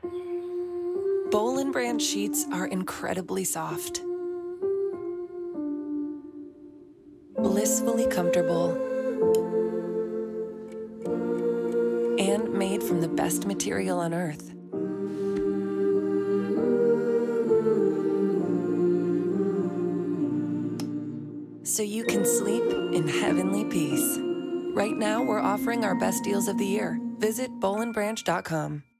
Boll Branch sheets are incredibly soft, blissfully comfortable, and made from the best material on earth. So you can sleep in heavenly peace. Right now, we're offering our best deals of the year. Visit bollandbranch.com.